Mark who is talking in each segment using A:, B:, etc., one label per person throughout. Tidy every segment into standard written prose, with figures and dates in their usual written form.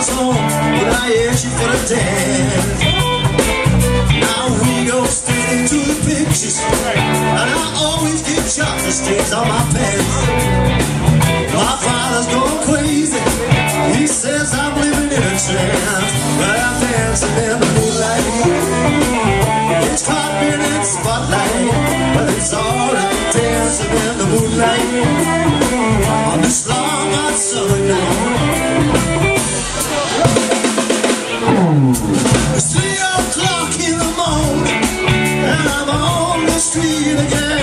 A: song when I ask you for a dance. Now we go straight into the pictures, and I always get chocolate stains on my pants. My father's going crazy, he says I'm living in a trance, but I'm dancing in the moonlight. It's caught me in its spotlight, but it's alright dancing in the moonlight on this long hot summer night. It's 3 o'clock in the morning, and I'm on the street again.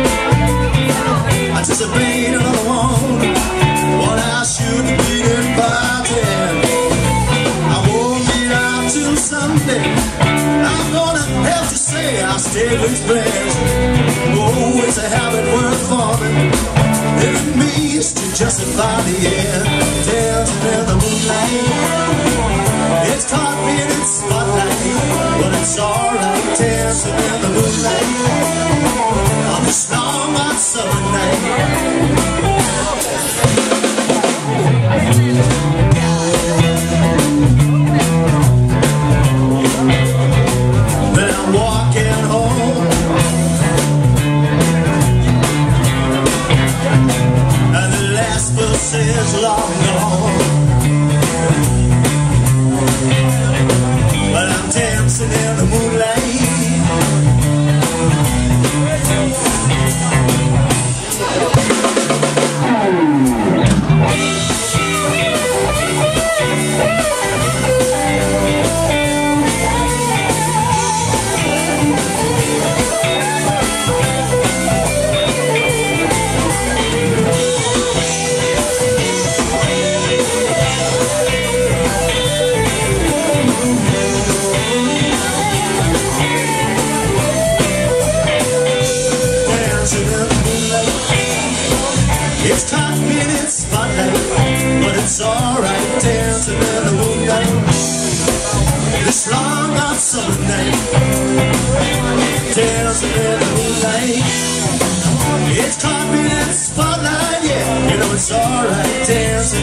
A: I just made another one, what I should be beaten by 10. I won't be out till Sunday, I'm gonna have to say I stayed with friends. Oh, it's a habit worth forming, if it means to justify the end. Dancing in the moonlight, it's caught me in its spotlight, but it's alright dancing in the moonlight on this long hot summer night. Then I'm walking home, and the last bus is long gone, but I'm dancing in the moonlight. It's caught me in its spotlight, but it's alright dancing in the moonlight this long hot summer night. Dancing in the moonlight, it's caught me in its spotlight, yeah. You know it's alright dancing